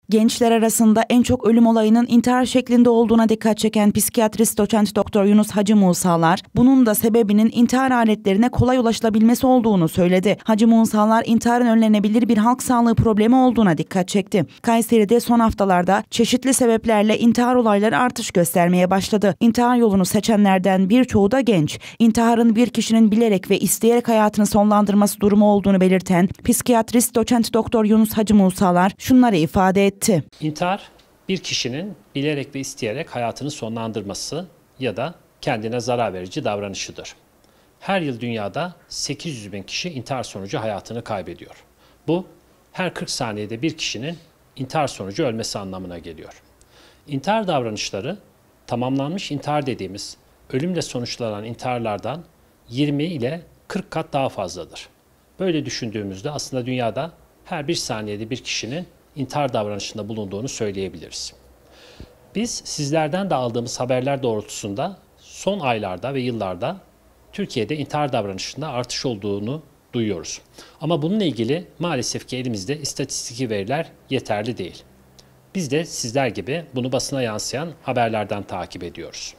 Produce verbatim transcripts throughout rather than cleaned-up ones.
Gençler arasında en çok ölüm olayının intihar şeklinde olduğuna dikkat çeken psikiyatrist doçent doktor Yunus Hacı Musalar, bunun da sebebinin intihar aletlerine kolay ulaşılabilmesi olduğunu söyledi. Hacı Musalar, intiharın önlenebilir bir halk sağlığı problemi olduğuna dikkat çekti. Kayseri'de son haftalarda çeşitli sebeplerle intihar olayları artış göstermeye başladı. İntihar yolunu seçenlerden birçoğu da genç. İntiharın bir kişinin bilerek ve isteyerek hayatını sonlandırması durumu olduğunu belirten psikiyatrist doçent doktor Yunus Hacı Musalar şunları ifade etti. İntihar, bir kişinin bilerek ve isteyerek hayatını sonlandırması ya da kendine zarar verici davranışıdır. Her yıl dünyada sekiz yüz bin kişi intihar sonucu hayatını kaybediyor. Bu, her kırk saniyede bir kişinin intihar sonucu ölmesi anlamına geliyor. İntihar davranışları, tamamlanmış intihar dediğimiz ölümle sonuçlanan intiharlardan yirmi ile kırk kat daha fazladır. Böyle düşündüğümüzde aslında dünyada her bir saniyede bir kişinin intihar davranışında bulunduğunu söyleyebiliriz. Biz sizlerden de aldığımız haberler doğrultusunda son aylarda ve yıllarda Türkiye'de intihar davranışında artış olduğunu duyuyoruz. Ama bununla ilgili maalesef ki elimizde istatistiki veriler yeterli değil. Biz de sizler gibi bunu basına yansıyan haberlerden takip ediyoruz.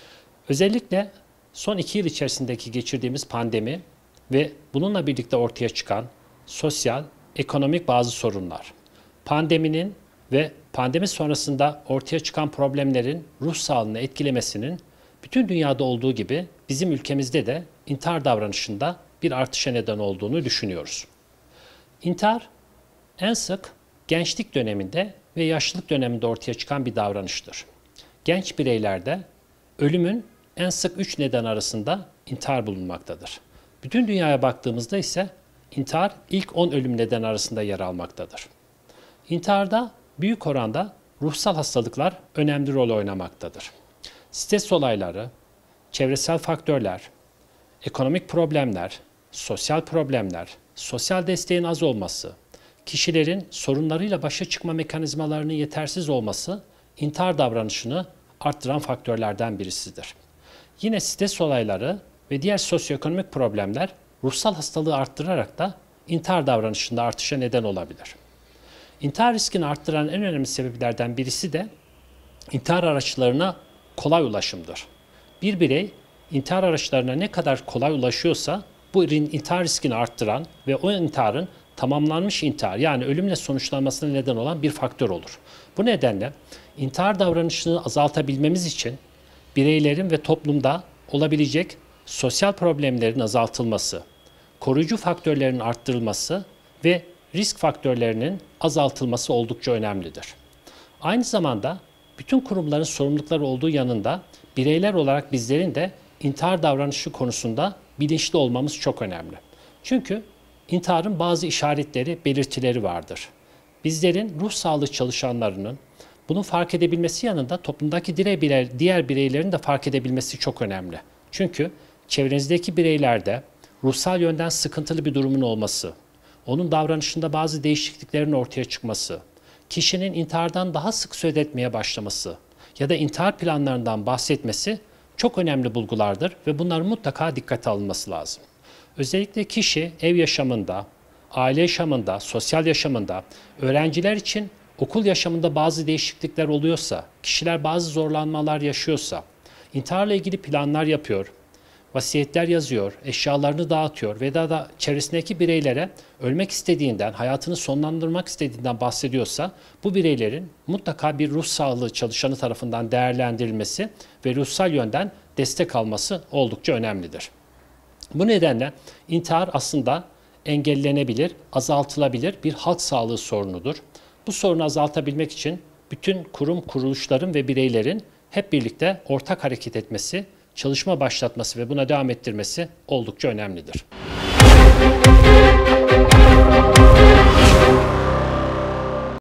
Özellikle son iki yıl içerisindeki geçirdiğimiz pandemi ve bununla birlikte ortaya çıkan sosyal, ekonomik bazı sorunlar, pandeminin ve pandemi sonrasında ortaya çıkan problemlerin ruh sağlığını etkilemesinin bütün dünyada olduğu gibi bizim ülkemizde de intihar davranışında bir artışa neden olduğunu düşünüyoruz. İntihar en sık gençlik döneminde ve yaşlılık döneminde ortaya çıkan bir davranıştır. Genç bireylerde ölümün en sık üç neden arasında intihar bulunmaktadır. Bütün dünyaya baktığımızda ise intihar ilk on ölüm neden arasında yer almaktadır. İntiharda büyük oranda ruhsal hastalıklar önemli rol oynamaktadır. Stres olayları, çevresel faktörler, ekonomik problemler, sosyal problemler, sosyal desteğin az olması, kişilerin sorunlarıyla başa çıkma mekanizmalarının yetersiz olması intihar davranışını arttıran faktörlerden birisidir. Yine stres olayları ve diğer sosyoekonomik problemler ruhsal hastalığı arttırarak da intihar davranışında artışa neden olabilir. İntihar riskini arttıran en önemli sebeplerden birisi de intihar araçlarına kolay ulaşımdır. Bir birey intihar araçlarına ne kadar kolay ulaşıyorsa bu intihar riskini arttıran ve o intiharın tamamlanmış intihar yani ölümle sonuçlanmasına neden olan bir faktör olur. Bu nedenle intihar davranışını azaltabilmemiz için bireylerin ve toplumda olabilecek sosyal problemlerin azaltılması, koruyucu faktörlerin arttırılması ve risk faktörlerinin azaltılması oldukça önemlidir. Aynı zamanda bütün kurumların sorumlulukları olduğu yanında bireyler olarak bizlerin de intihar davranışı konusunda bilinçli olmamız çok önemli. Çünkü intiharın bazı işaretleri, belirtileri vardır. Bizlerin ruh sağlığı çalışanlarının bunu fark edebilmesi yanında toplumdaki diğer bireylerin de fark edebilmesi çok önemli. Çünkü çevrenizdeki bireylerde ruhsal yönden sıkıntılı bir durumun olması, onun davranışında bazı değişikliklerin ortaya çıkması, kişinin intihardan daha sık söz etmeye başlaması ya da intihar planlarından bahsetmesi çok önemli bulgulardır ve bunların mutlaka dikkate alınması lazım. Özellikle kişi ev yaşamında, aile yaşamında, sosyal yaşamında, öğrenciler için okul yaşamında bazı değişiklikler oluyorsa, kişiler bazı zorlanmalar yaşıyorsa, intiharla ilgili planlar yapıyor, vasiyetler yazıyor, eşyalarını dağıtıyor ve daha da çevresindeki bireylere ölmek istediğinden, hayatını sonlandırmak istediğinden bahsediyorsa bu bireylerin mutlaka bir ruh sağlığı çalışanı tarafından değerlendirilmesi ve ruhsal yönden destek alması oldukça önemlidir. Bu nedenle intihar aslında engellenebilir, azaltılabilir bir halk sağlığı sorunudur. Bu sorunu azaltabilmek için bütün kurum, kuruluşların ve bireylerin hep birlikte ortak hareket etmesi, çalışma başlatması ve buna devam ettirmesi oldukça önemlidir.